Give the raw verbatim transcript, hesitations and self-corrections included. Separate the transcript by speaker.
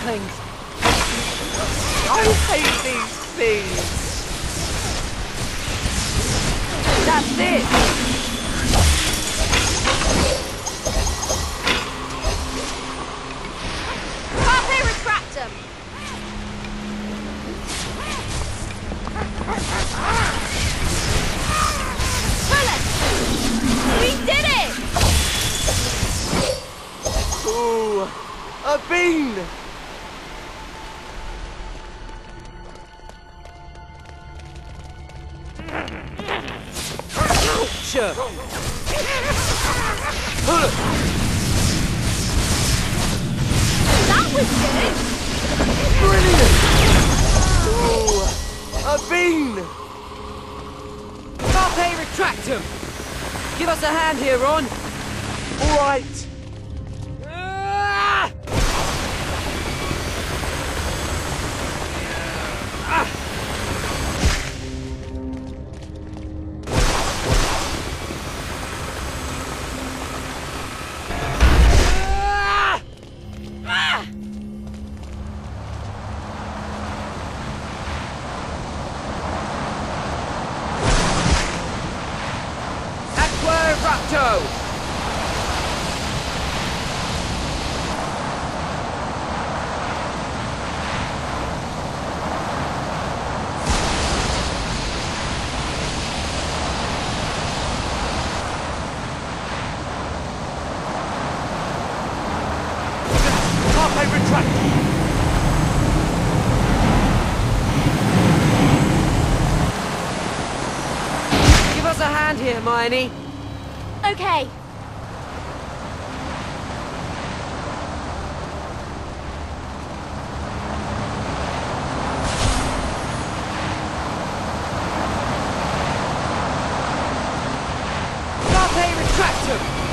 Speaker 1: things. I hate these things. That's it.
Speaker 2: Carpe retractum. Pull it. We did it.
Speaker 1: Ooh, a bean. Sure.
Speaker 2: That was good.
Speaker 1: Brilliant! Ooh, a bean! Carpe retractum! Give us a hand here, Ron. All right. Ah! Ah! Rapto! Carpe retract! Give us a hand here, Hermione.
Speaker 2: Okay.
Speaker 1: Carpe retractum!